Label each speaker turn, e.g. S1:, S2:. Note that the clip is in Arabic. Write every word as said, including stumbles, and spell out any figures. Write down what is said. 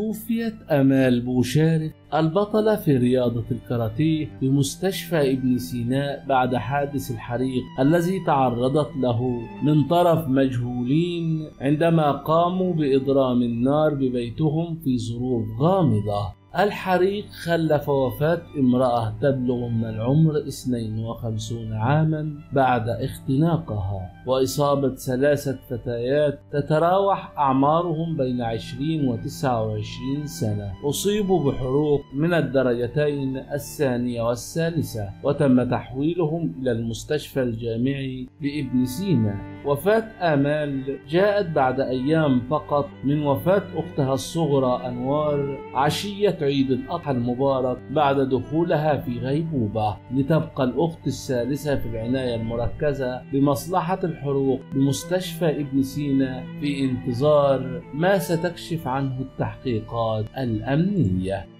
S1: توفيت آمال بوشارف البطلة في رياضة الكاراتيه بمستشفى ابن سيناء بعد حادث الحريق الذي تعرضت له من طرف مجهولين عندما قاموا بإضرام النار ببيتهم في ظروف غامضة. الحريق خلف وفاة امرأة تبلغ من العمر اثنين وخمسين عاما بعد اختناقها، وإصابة ثلاثة فتيات تتراوح أعمارهم بين عشرين وتسعة وعشرين سنة أصيبوا بحروق من الدرجتين الثانية والثالثة، وتم تحويلهم إلى المستشفى الجامعي بابن سيناء. وفاة آمال جاءت بعد أيام فقط من وفاة أختها الصغرى أنوار عشية عيد الأضحى المبارك بعد دخولها في غيبوبة، لتبقى الأخت الثالثة في العناية المركزة بمصلحة الحروق بمستشفى ابن سيناء في انتظار ما ستكشف عنه التحقيقات الأمنية.